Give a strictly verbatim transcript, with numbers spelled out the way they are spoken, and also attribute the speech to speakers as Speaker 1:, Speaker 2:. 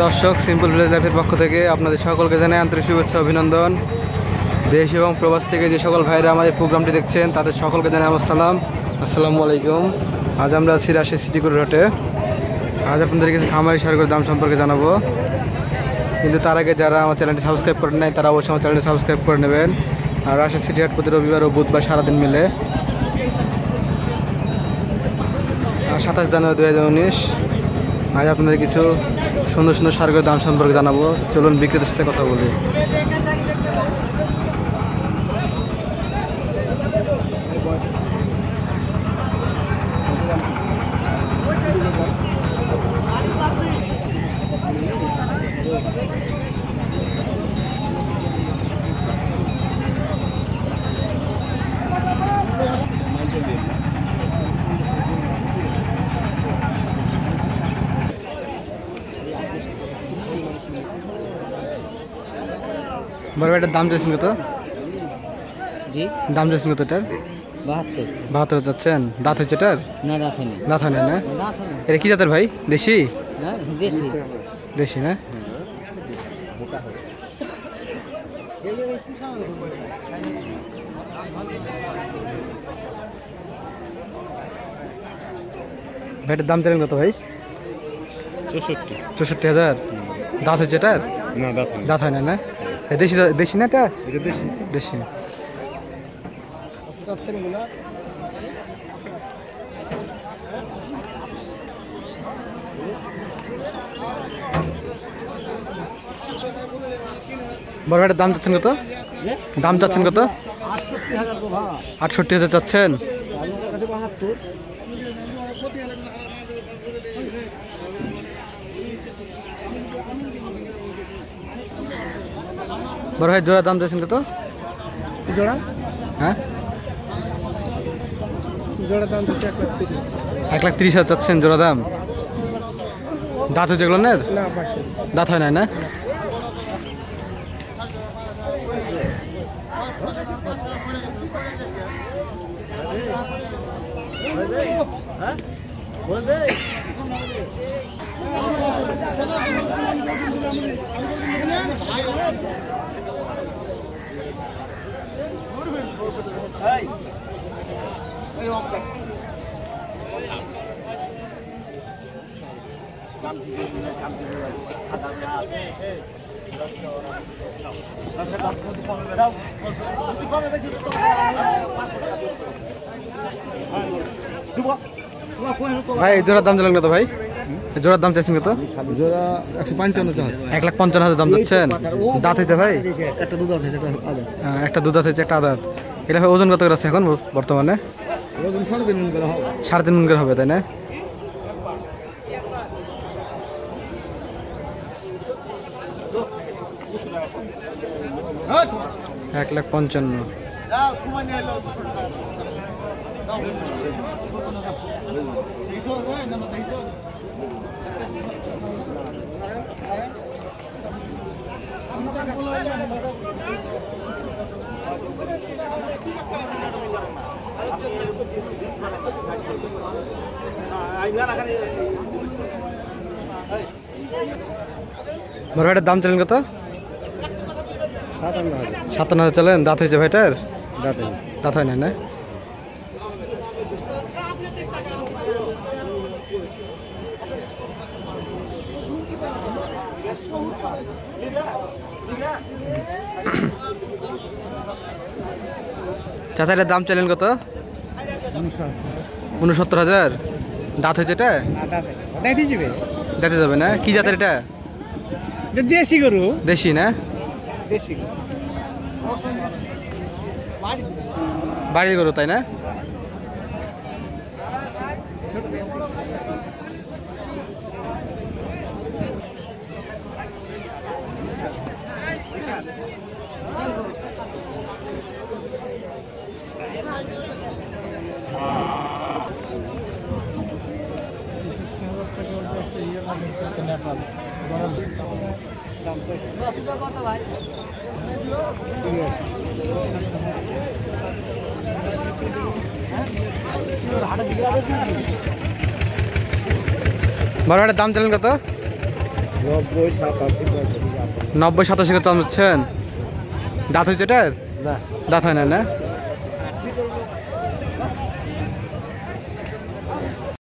Speaker 1: দর্শক, simple village লাইফের পক্ষ থেকে আপনাদের সকলকে জানাই আন্তরিক শুভেচ্ছা অভিনন্দন। দেশ এবং প্রবাস থেকে যে সকল ভাইরা আমাদের প্রোগ্রামটি দেখছেন তাদের সকলকে জানাই আমার সালাম, আসসালামু আলাইকুম। আজ আমরা আছি রাজশাহী সিটি রোডে। আজ আপনাদের কিছু খামারি সারগুলোর দাম সম্পর্কে জানাবো, কিন্তু তার আগে যারা আমার চ্যানেলটি সাবস্ক্রাইব করেন নাই তারা অবশ্যই আমার চ্যানেলটি সাবস্ক্রাইব করে নেবেন। আর রাজশাহী সিটি হাট প্রতি রবিবার ও বুধবার সারাদিন মিলে। সাতাশ জানুয়ারি দু হাজার উনিশ। আজ আপনাদের কিছু সুন্দর সুন্দর সারগুলোর দাম সম্পর্কে জানাবো। চলুন বিক্রেতার সাথে কথা বলি। বড় ভাইটার দাম চাইছেন কত?
Speaker 2: জি,
Speaker 1: দাম চাইছেন কত? এটার
Speaker 2: বাহাত্তর।
Speaker 1: বাহাত্তর যাচ্ছেন? দাঁত হয়েছে এটার?
Speaker 2: না, দাঁত হয়নি।
Speaker 1: দাঁত হয় না না? এটা কি জাতের ভাই? দেশি?
Speaker 2: না, দেশি।
Speaker 1: দেশি না? ভাইটার দাম চাইলেন কত ভাই?
Speaker 3: চৌষট্টি।
Speaker 1: চৌষট্টি হাজার। দাঁত হয়েছে এটার?
Speaker 3: না, দাঁত হয়নি।
Speaker 1: দাঁত হয় না না? দেশি দেশি না এটা?
Speaker 3: এটা দেশি।
Speaker 1: দেশি। বড় ভাইটার দাম চাচ্ছেন কত? দাম চাচ্ছেন কত? আটষট্টি হাজার চাচ্ছেন? বড় ভাই জোড়া দাম চাচ্ছেন কত?
Speaker 3: জোড়া?
Speaker 1: হ্যাঁ,
Speaker 3: জোড়া দাম হচ্ছে এক লাখ তিরিশ।
Speaker 1: এক লাখ তিরিশ হাজার চাচ্ছেন জোড়া দাম? দাঁত হয়েছে এগুলো?
Speaker 3: না, পাঁচশো।
Speaker 1: দাঁত হয় না না? ভাই জোড়ার দাম দিলেন কত ভাই? জোড়ার দাম চাইছেন কত?
Speaker 3: জোড়া একশো পঞ্চান্ন চাষ।
Speaker 1: এক লাখ পঞ্চান্ন হাজার দাম যাচ্ছেন? দাঁত হয়েছে ভাই?
Speaker 3: একটা দুধ আছে, একটা আদা।
Speaker 1: আহ, একটা দুধ হয়েছে, একটা আদাত। এটা ভাই ওজন কত করে আছে এখন বর্তমানে?
Speaker 3: ওজন সাড়ে তিন মণ করে হবে।
Speaker 1: সাড়ে তিন মণ করে হবে, তাই না? এক লাখ পঞ্চান্ন। বড় ভাইটার দাম চলেন কত?
Speaker 3: সাতান্ন হাজার।
Speaker 1: সাতান্ন হাজার চলেন। দাঁত হয়েছে ভাইটার?
Speaker 3: দাঁত
Speaker 1: দাঁত হয় না না? চাচা এটার দাম চাইলেন কত? উনসত্তর হাজার। দাঁত হয়েছে এটা? দেখতে যাবে না? কি জাতের এটা?
Speaker 3: দেশি গরু।
Speaker 1: দেশি না?
Speaker 3: দেশি
Speaker 1: বাড়ির গরু, তাই না? বড় দাম চলেন কত?
Speaker 3: নব্বই সাতাশি
Speaker 1: নব্বই সাতাশি কত দাম হচ্ছেন? দাঁত হয়েছে এটার?
Speaker 3: না
Speaker 1: দাঁত হয় না না